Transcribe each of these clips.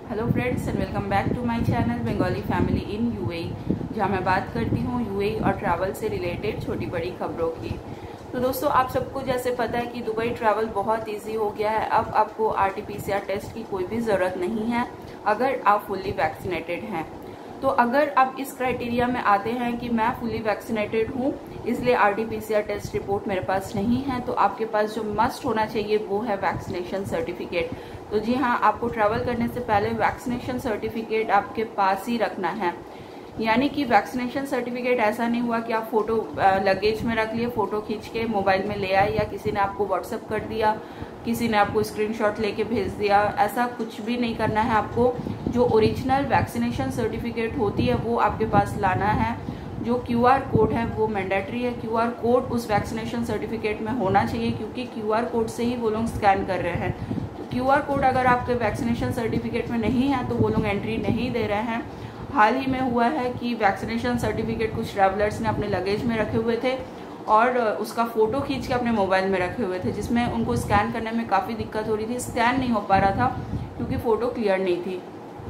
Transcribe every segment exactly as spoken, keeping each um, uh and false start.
Hello friends and welcome back to my channel Bengali family in UAE, जहां मैं बात करती हूं यूएई और ट्रैवल से रिलेटेड छोटी बड़ी खबरों की। तो दोस्तों, आप सबको जैसे पता है कि दुबई ट्रैवल बहुत इजी हो गया है। अब आपको आरटीपीसीआर टेस्ट की कोई भी ज़रूरत नहीं है अगर आप फुल्ली वैक्सीनेटेड हैं। तो अगर आप इस क्राइटेरिया में आते हैं कि मैं फुली वैक्सीनेटेड हूँ, इसलिए आरटीपीसीआर टेस्ट रिपोर्ट मेरे पास नहीं है, तो आपके पास जो मस्ट होना चाहिए वो है वैक्सीनेशन सर्टिफिकेट। तो जी हाँ, आपको ट्रैवल करने से पहले वैक्सीनेशन सर्टिफिकेट आपके पास ही रखना है। यानी कि वैक्सीनेशन सर्टिफिकेट ऐसा नहीं हुआ कि आप फोटो लगेज में रख लिए, फोटो खींच के मोबाइल में ले आए, या किसी ने आपको व्हाट्सअप कर दिया, किसी ने आपको स्क्रीनशॉट लेके भेज दिया। ऐसा कुछ भी नहीं करना है। आपको जो ओरिजिनल वैक्सीनेशन सर्टिफिकेट होती है वो आपके पास लाना है। जो क्यूआर कोड है वो मैंडेटरी है। क्यूआर कोड उस वैक्सीनेशन सर्टिफिकेट में होना चाहिए, क्योंकि क्यूआर कोड से ही वो लोग स्कैन कर रहे हैं। तो क्यूआर कोड अगर आपके वैक्सीनेशन सर्टिफिकेट में नहीं है तो वो लोग एंट्री नहीं दे रहे हैं। हाल ही में हुआ है कि वैक्सीनेशन सर्टिफिकेट कुछ ट्रैवलर्स ने अपने लगेज में रखे हुए थे और उसका फोटो खींच के अपने मोबाइल में रखे हुए थे, जिसमें उनको स्कैन करने में काफ़ी दिक्कत हो रही थी। स्कैन नहीं हो पा रहा था क्योंकि फ़ोटो क्लियर नहीं थी।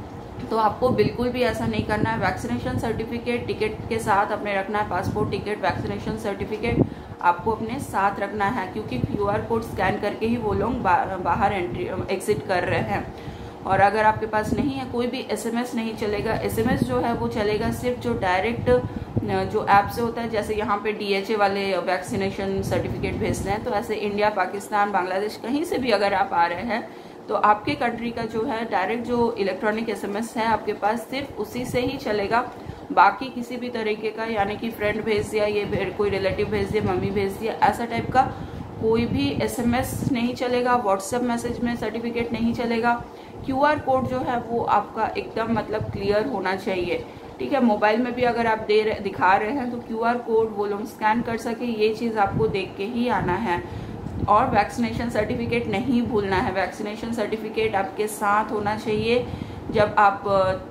तो आपको बिल्कुल भी ऐसा नहीं करना है। वैक्सीनेशन सर्टिफिकेट टिकट के साथ अपने रखना है। पासपोर्ट, टिकट, वैक्सीनेशन सर्टिफिकेट आपको अपने साथ रखना है, क्योंकि क्यूआर कोड स्कैन करके ही वो लोग बाहर एंट्री एग्जिट कर रहे हैं। और अगर आपके पास नहीं है, कोई भी एसएमएस नहीं चलेगा। एसएमएस जो है वो चलेगा सिर्फ जो डायरेक्ट जो ऐप से होता है। जैसे यहाँ पे डीएचए वाले वैक्सीनेशन सर्टिफिकेट भेजते हैं, तो ऐसे इंडिया, पाकिस्तान, बांग्लादेश कहीं से भी अगर आप आ रहे हैं तो आपके कंट्री का जो है डायरेक्ट जो इलेक्ट्रॉनिक एसएमएस है आपके पास, सिर्फ उसी से ही चलेगा। बाकी किसी भी तरीके का, यानी कि फ्रेंड भेज दिया, ये कोई रिलेटिव भेज दिया, मम्मी भेज दिया, ऐसा टाइप का कोई भी एसएमएस नहीं चलेगा। व्हाट्सएप मैसेज में सर्टिफिकेट नहीं चलेगा। क्यूआर कोड जो है वो आपका एकदम मतलब क्लियर होना चाहिए, ठीक है। मोबाइल में भी अगर आप दे रहे दिखा रहे हैं तो क्यूआर कोड वो लोग स्कैन कर सके, ये चीज़ आपको देख के ही आना है। और वैक्सीनेशन सर्टिफिकेट नहीं भूलना है। वैक्सीनेशन सर्टिफिकेट आपके साथ होना चाहिए जब आप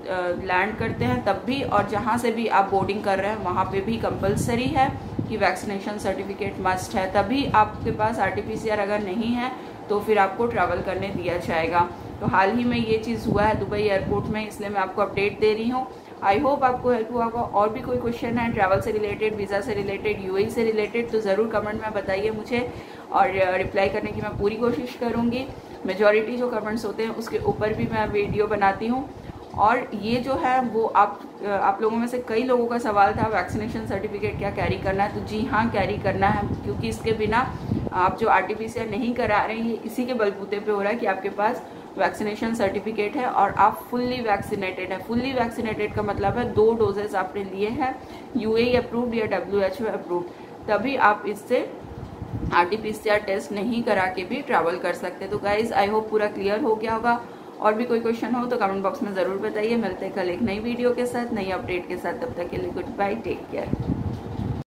लैंड करते हैं तब भी, और जहाँ से भी आप बोर्डिंग कर रहे हैं वहाँ पे भी कंपलसरी है कि वैक्सीनेशन सर्टिफिकेट मस्ट है। तभी आपके पास आरटीपीसीआर अगर नहीं है तो फिर आपको ट्रैवल करने दिया जाएगा। तो हाल ही में ये चीज़ हुआ है दुबई एयरपोर्ट में, इसलिए मैं आपको अपडेट दे रही हूँ। आई होप आपको हेल्प हुआ होगा। और भी कोई क्वेश्चन है ट्रैवल से रिलेटेड, वीज़ा से रिलेटेड, यूएई से रिलेटेड, तो ज़रूर कमेंट में बताइए मुझे, और रिप्लाई करने की मैं पूरी कोशिश करूँगी। मेजॉरिटी जो कमेंट्स होते हैं उसके ऊपर भी मैं वीडियो बनाती हूँ। और ये जो है वो आप आप लोगों में से कई लोगों का सवाल था, वैक्सीनेशन सर्टिफिकेट क्या कैरी करना है? तो जी हाँ, कैरी करना है, क्योंकि इसके बिना आप जो आरटीपीसीआर नहीं करा रहे हैं, ये इसी के बलबूते पे हो रहा है कि आपके पास वैक्सीनेशन सर्टिफिकेट है और आप फुल्ली वैक्सीनेटेड है। फुल्ली वैक्सीनेटेड का मतलब है दो डोजेस आपने लिए हैं, यूएई अप्रूव्ड या डब्ल्यूएचओ अप्रूव्ड, तभी आप इससे आरटीपीसीआर टेस्ट नहीं करा के भी ट्रैवल कर सकते। तो गाइज, आई होप पूरा क्लियर हो गया होगा। और भी कोई क्वेश्चन हो तो कमेंट बॉक्स में ज़रूर बताइए। मिलते हैं कल एक नई वीडियो के साथ, नई अपडेट के साथ। तब तक के लिए गुड बाय, टेक केयर।